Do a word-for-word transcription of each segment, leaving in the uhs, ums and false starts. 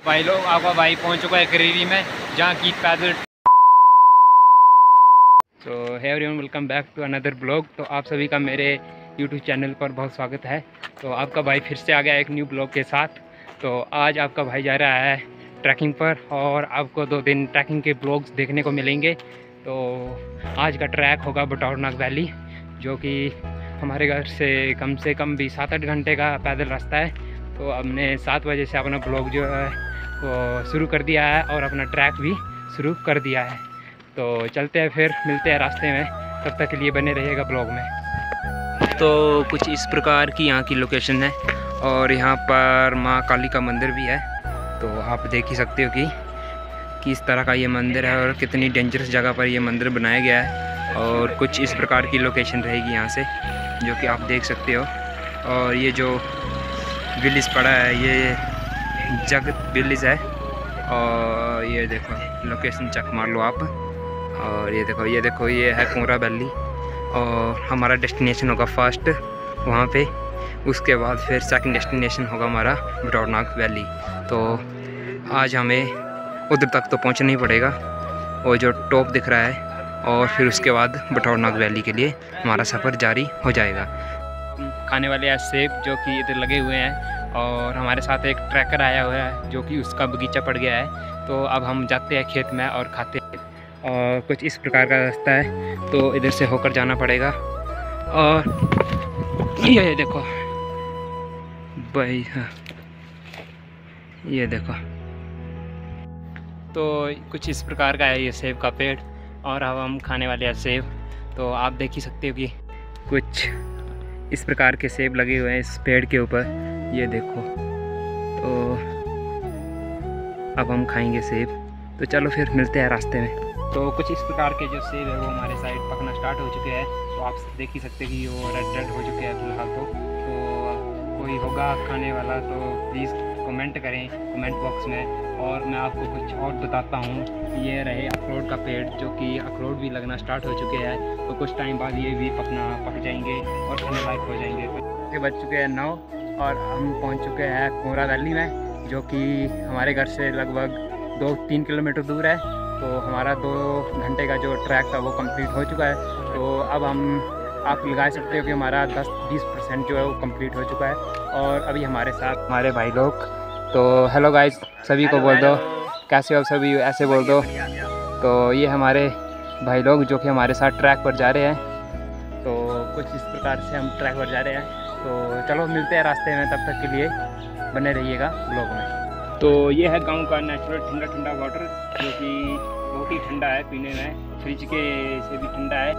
भाई लोग आपका भाई पहुंच चुका है करीरी में, जहाँ की पैदल। तो है everyone, welcome back to another blog. तो आप सभी का मेरे यूट्यूब चैनल पर बहुत स्वागत है। तो आपका भाई फिर से आ गया एक न्यू ब्लॉग के साथ। तो आज आपका भाई जा रहा है ट्रैकिंग पर और आपको दो दिन ट्रैकिंग के ब्लॉग्स देखने को मिलेंगे। तो आज का ट्रैक होगा बटौरनाग वैली, जो कि हमारे घर से कम से कम भी सात आठ घंटे का पैदल रास्ता है। तो हमने सात बजे से अपना ब्लॉग जो है वो शुरू कर दिया है और अपना ट्रैक भी शुरू कर दिया है। तो चलते हैं, फिर मिलते हैं रास्ते में। तब तक के लिए बने रहिएगा ब्लॉग में। तो कुछ इस प्रकार की यहाँ की लोकेशन है और यहाँ पर माँ काली का मंदिर भी है। तो आप देख ही सकते हो कि किस तरह का ये मंदिर है और कितनी डेंजरस जगह पर ये मंदिर बनाया गया है। और कुछ इस प्रकार की लोकेशन रहेगी यहाँ से, जो कि आप देख सकते हो। और ये जो विलेज पड़ा है ये जगत विलेज है। और ये देखो लोकेशन चेक मार लो आप। और ये देखो ये देखो ये है कोरा वैली और हमारा डेस्टिनेशन होगा फर्स्ट वहाँ पे। उसके बाद फिर सेकंड डेस्टिनेशन होगा हमारा बटौरनाग वैली। तो आज हमें उधर तक तो पहुँचना ही पड़ेगा, वो जो टॉप दिख रहा है। और फिर उसके बाद बटौरनाग वैली के लिए हमारा सफ़र जारी हो जाएगा। खाने वाले हैं सेब जो कि इधर लगे हुए हैं, और हमारे साथ एक ट्रैकर आया हुआ है जो कि उसका बगीचा पड़ गया है। तो अब हम जाते हैं खेत में और खाते हैं। और कुछ इस प्रकार का रास्ता है, तो इधर से होकर जाना पड़ेगा। और ये, ये देखो भाई, हाँ ये देखो। तो कुछ इस प्रकार का है ये सेब का पेड़, और अब हम खाने वाले हैं सेब। तो आप देख ही सकते हो कि कुछ इस प्रकार के सेब लगे हुए हैं इस पेड़ के ऊपर, ये देखो। तो अब हम खाएंगे सेब। तो चलो फिर मिलते हैं रास्ते में। तो कुछ इस प्रकार के जो सेब है वो हमारे साइड पकना स्टार्ट हो चुके हैं। तो आप देख ही सकते हैं कि वो रेड रेड हो चुके हैं फिलहाल। तो, तो कोई होगा खाने वाला तो प्लीज़ कमेंट करें कमेंट बॉक्स में। और मैं आपको कुछ और बताता हूँ। ये रहे अखरोट का पेड़, जो कि अखरोट भी लगना स्टार्ट हो चुके हैं। तो कुछ टाइम बाद ये भी पकना पक जाएंगे और खाने लायक हो जाएंगे। तो बज चुके हैं नौ और हम पहुँच चुके हैं कोरा वैली में, जो कि हमारे घर से लगभग दो तीन किलोमीटर दूर है। तो हमारा दो घंटे का जो ट्रैक था वो कंप्लीट हो चुका है। तो अब हम आप लगा सकते हो कि हमारा दस बीस परसेंट जो है वो कंप्लीट हो चुका है। और अभी हमारे साथ हमारे भाई लोग। तो हेलो गाइस, सभी को बोल दो कैसे हो सभी, ऐसे बोल दो। तो ये हमारे भाई लोग जो कि हमारे साथ ट्रैक पर जा रहे हैं। तो कुछ इस प्रकार से हम ट्रैक पर जा रहे हैं। तो चलो मिलते हैं रास्ते में, तब तक के लिए बने रहिएगा ब्लॉग में। तो ये है गांव का नेचुरल ठंडा ठंडा वाटर, जो कि बहुत ही ठंडा है पीने में, फ्रिज के से भी ठंडा है।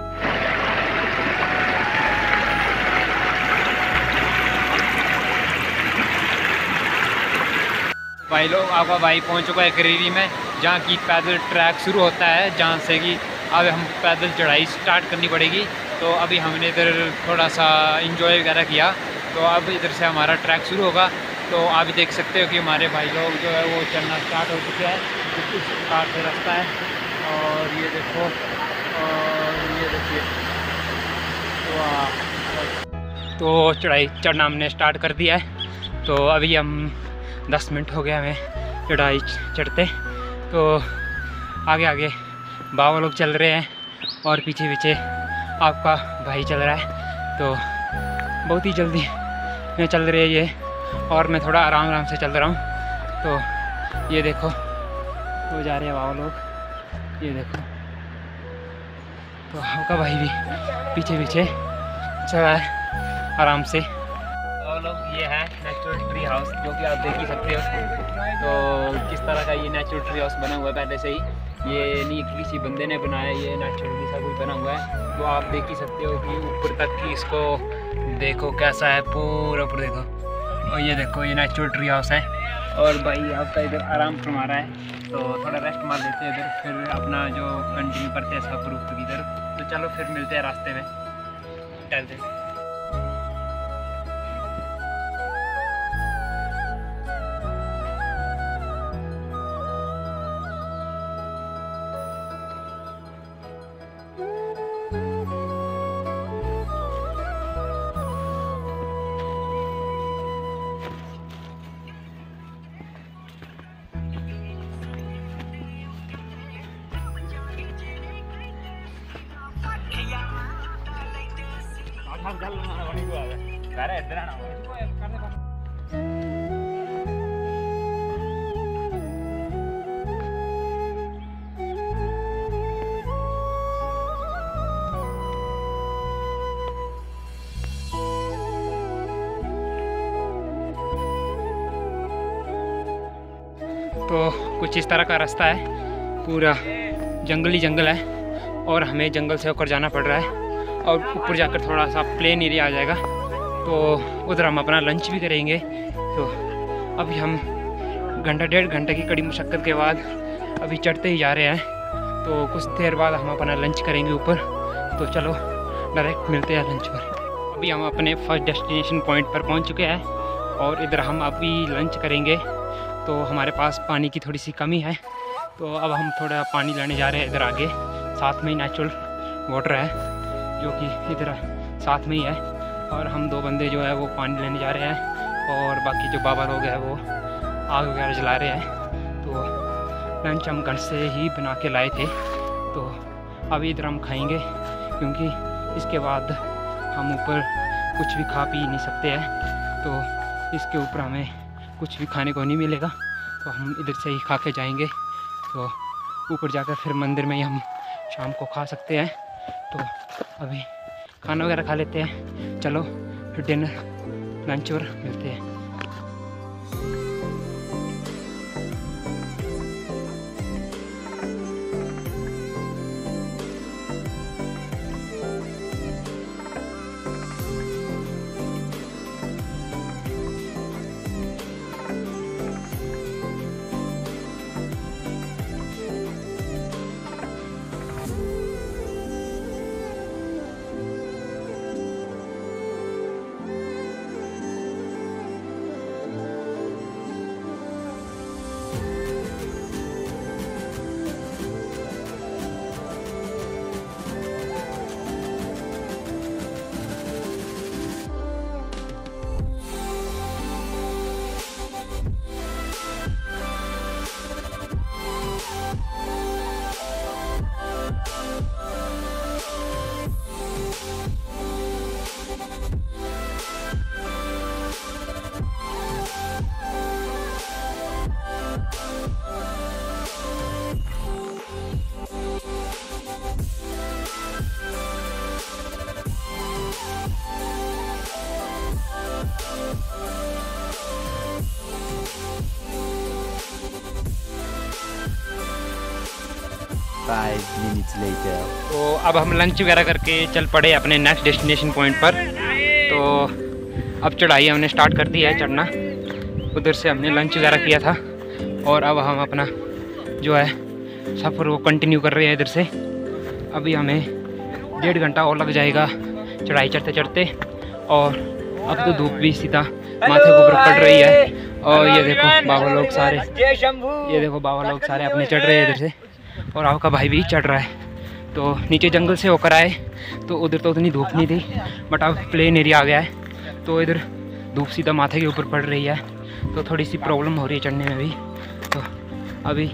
भाई लोग आपका भाई पहुंच चुका है करीरी में, जहाँ की पैदल ट्रैक शुरू होता है, जहाँ से कि अब हम पैदल चढ़ाई स्टार्ट करनी पड़ेगी। तो अभी हमने इधर थोड़ा सा इंजॉय वगैरह किया। तो अब इधर से हमारा ट्रैक शुरू होगा। तो आप देख सकते हो कि हमारे भाई लोग जो है वो चलना स्टार्ट हो चुके हैं। कुछ इस प्रकार से रास्ता है। और ये देखो, और ये देखिए, वाह। तो चढ़ाई चढ़ना हमने स्टार्ट कर दिया है। तो अभी हम दस मिनट हो गया हमें चढ़ाई चढ़ते। तो आगे आगे बाबा लोग चल रहे हैं और पीछे पीछे आपका भाई चल रहा है। तो बहुत ही जल्दी में चल रही है ये, और मैं थोड़ा आराम आराम से चल रहा हूँ। तो ये देखो वो जा रहे हैं बाबा लोग, ये देखो। तो आपका भाई भी पीछे पीछे चल रहा है आराम से। और लोग ये है नेचुरल ट्री हाउस, जो कि आप देख ही सकते हो। तो किस तरह का ये नेचुरल ट्री हाउस बना हुआ है पहले से ही, ये नहीं किसी बंदे ने बनाया, ये नेचुरली सा कुछ बना हुआ है। तो आप देख ही सकते हो कि ऊपर तक की इसको देखो कैसा है, पूरा ऊपर देखो। और ये देखो ये नेचुरल ट्री हाउस है। और भाई आपका इधर आराम फरमा रहा है। तो थोड़ा रेस्ट मार लेते हैं इधर, फिर अपना जो कंटिन्यू करते हैं सफर ऊपर की तरफ। तो चलो फिर मिलते हैं रास्ते में, चलते हैं। तो कुछ इस तरह का रास्ता है, पूरा जंगली जंगल है और हमें जंगल से होकर जाना पड़ रहा है। और ऊपर जाकर थोड़ा सा प्लेन एरिया आ जाएगा, तो उधर हम अपना लंच भी करेंगे। तो अभी हम घंटा डेढ़ घंटे की कड़ी मुशक्क़त के बाद अभी चढ़ते ही जा रहे हैं। तो कुछ देर बाद हम अपना लंच करेंगे ऊपर। तो चलो डायरेक्ट मिलते हैं लंच पर। अभी हम अपने फर्स्ट डेस्टिनेशन पॉइंट पर पहुंच चुके हैं और इधर हम अभी लंच करेंगे। तो हमारे पास पानी की थोड़ी सी कमी है, तो अब हम थोड़ा पानी लाने जा रहे हैं इधर आगे। साथ में ही नेचुरल वाटर है जो कि इधर साथ में ही है, और हम दो बंदे जो है वो पानी लेने जा रहे हैं और बाकी जो बाबा लोग हैं वो आग वगैरह जला रहे हैं। तो लंच हम घर से ही बना के लाए थे, तो अभी इधर हम खाएंगे क्योंकि इसके बाद हम ऊपर कुछ भी खा पी नहीं सकते हैं। तो इसके ऊपर हमें कुछ भी खाने को नहीं मिलेगा, तो हम इधर से ही खा के जाएंगे। तो ऊपर जाकर फिर मंदिर में ही हम शाम को खा सकते हैं। तो अभी खाना वगैरह खा लेते हैं, चलो फिर डिनर लंच और मिलते हैं। Five minutes later. तो अब हम लंच वगैरह करके चल पड़े अपने नेक्स्ट डेस्टिनेशन पॉइंट पर। तो अब चढ़ाई हमने स्टार्ट कर दी है चढ़ना। उधर से हमने लंच वगैरह किया था और अब हम अपना जो है सफ़र वो कंटिन्यू कर रहे हैं इधर से। अभी हमें डेढ़ घंटा और लग जाएगा चढ़ाई चढ़ते चढ़ते, और अब तो धूप भी सीधा माथे के ऊपर पड़ रही है। और ये देखो बाबा लोग सारे, ये देखो बाबा लोग सारे अपने चढ़ रहे हैं इधर से, और आपका भाई भी चढ़ रहा है। तो नीचे जंगल से होकर आए तो उधर तो उतनी धूप नहीं थी, बट अब प्लेन एरिया आ गया है तो इधर धूप सीधा माथे के ऊपर पड़ रही है, तो थोड़ी सी प्रॉब्लम हो रही है चढ़ने में भी। तो अभी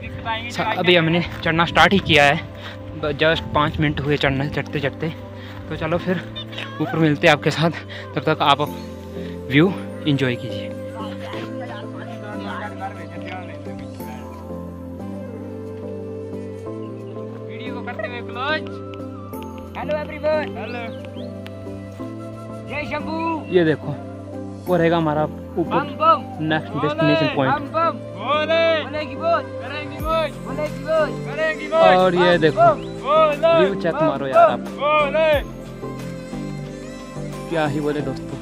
अभी हमने चढ़ना स्टार्ट ही किया है, जस्ट पाँच मिनट हुए चढ़ने चढ़ते चढ़ते। तो चलो फिर ऊपर मिलते हैं आपके साथ, तब तक आप व्यू एंजॉय कीजिए। हेलो एवरीवन, हेलो जय शंभू। ये देखो वो रहेगा हमारा ऊपर नेक्स्ट डेस्टिनेशन पॉइंट। और ये देखो व्यू चेक मारो यार आप, क्या ही बोले दोस्तों।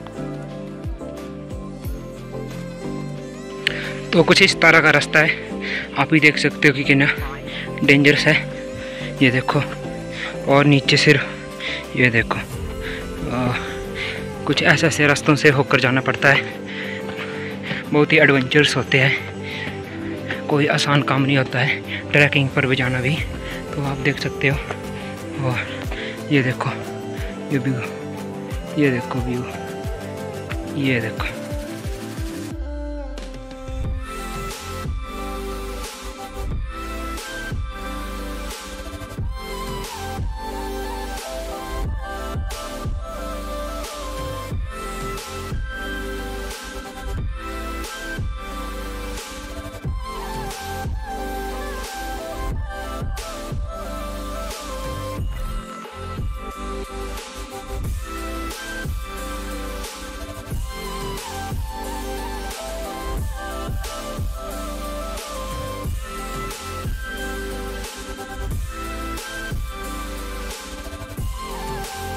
तो कुछ इस तरह का रास्ता है, आप ही देख सकते हो कि कितना डेंजरस है। ये देखो, और नीचे सिर्फ ये देखो आ, कुछ ऐसे ऐसे रास्तों से होकर जाना पड़ता है। बहुत ही एडवेंचरस होते हैं, कोई आसान काम नहीं होता है ट्रैकिंग पर भी जाना भी। तो आप देख सकते हो। और ये देखो ये व्यू, ये देखो व्यू, ये देखो।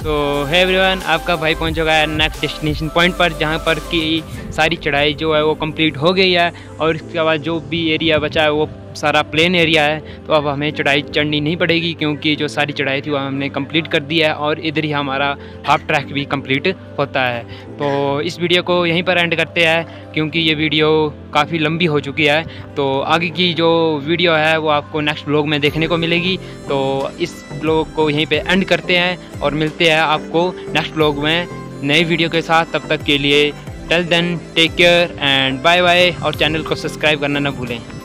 तो है एवरीवन, आपका भाई पहुंच चुका है नेक्स्ट डेस्टिनेशन पॉइंट पर, जहां पर कि सारी चढ़ाई जो है वो कंप्लीट हो गई है और इसके बाद जो भी एरिया बचा है वो सारा प्लेन एरिया है। तो अब हमें चढ़ाई चढ़नी नहीं पड़ेगी क्योंकि जो सारी चढ़ाई थी वो हमने कंप्लीट कर दी है और इधर ही हमारा हाफ ट्रैक भी कंप्लीट होता है। तो इस वीडियो को यहीं पर एंड करते हैं क्योंकि ये वीडियो काफ़ी लंबी हो चुकी है। तो आगे की जो वीडियो है वो आपको नेक्स्ट ब्लॉग में देखने को मिलेगी। तो इस ब्लॉग को यहीं पे एंड करते हैं और मिलते हैं आपको नेक्स्ट ब्लॉग में नई वीडियो के साथ। तब तक के लिए till then take care and bye bye, और चैनल को सब्सक्राइब करना ना भूलें।